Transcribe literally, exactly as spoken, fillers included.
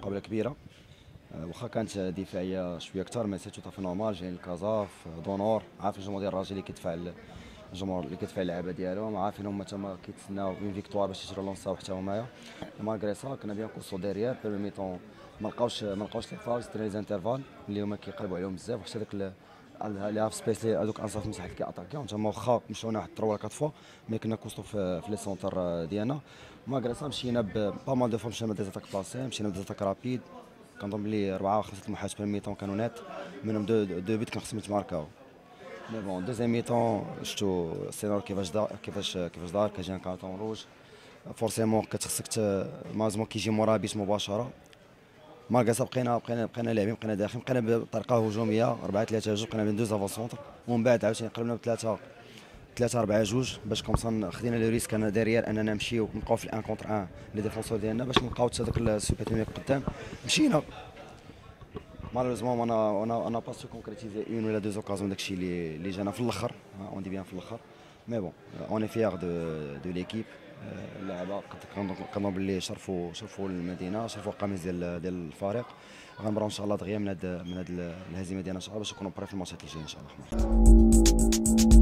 مقابله كبيره. واخا كانت دفاعيه شويه اكثر مي سي تو في نورمال. جايين لكازا في دونور، عارف الجمهور ديال الراجل اللي كيدفع الجمهور اللي كيدفع اللعابه ديالهم، عارفين هما تما كيتسناو اون فيكتوار باش يرونساو حتى همايا. مالغري سا كنا بيان كوسو ديريير بيرمي ميطون، ما لقاوش ما لقاوش لي فاوز تري لي انترفال اللي هما كيقلبوا عليهم بزاف، وحتى داك اللي هاف سبيس هذوك انصاف مساحه كياتاكيو تما واخا مشاو واحد ثلاثة ولا أربعة فوا مي كنا كوسو في, في لي سونتر ديالنا. مالغري سا مشينا با مال دو فوا، مشينا بدي زاتاك بلاسي، مشينا بدي زاتاك رابيد. كنظن بلي أربعة أو خمسة المحاولات في الميطون كانوا نات، منهم دو دو بيت كان خصهم يتماركاو. مي بون دوزيام ميطون شفتو السيناريو كيفاش دار كيفاش كيفاش دار كيجي ان كارطون روج. فورسيمون كتخصك مازمون كيجي مورا بيت مباشره. مالغا سا بقينا بقينا بقينا لاعبين، بقينا داخلين، بقينا بطريقه هجوميه أربعة ثلاثة جوج، بقينا بين دوز افون سونتر، ومن بعد عاوتاني قلبنا بثلاثه ثلاثة أربعة جوج باش كومسا خدينا لو ريسك انا ديريير اننا نمشيو نبقاو في الان كونتر ان لي ديفونسور ديالنا باش نلقاو حتى داك السوبيتيمي قدام. مشينا مالوريزمون انا انا انا با سو كونكريتيزي اون ولا دو زوكازيون داكشي اللي اللي جانا في الاخر، اون دي بيان في الاخر. مي بون اوني فيغ دو دو ليكيب. اللعابه كنظن باللي شرفوا شرفوا المدينه، شرفوا القميص ديال ديال الفريق. غنبراو ان شاء الله دغيا من هاد من هاد الهزيمه ديالنا ان شاء الله باش نكونوا بري في الماتشات اللي جايين ان شاء الله.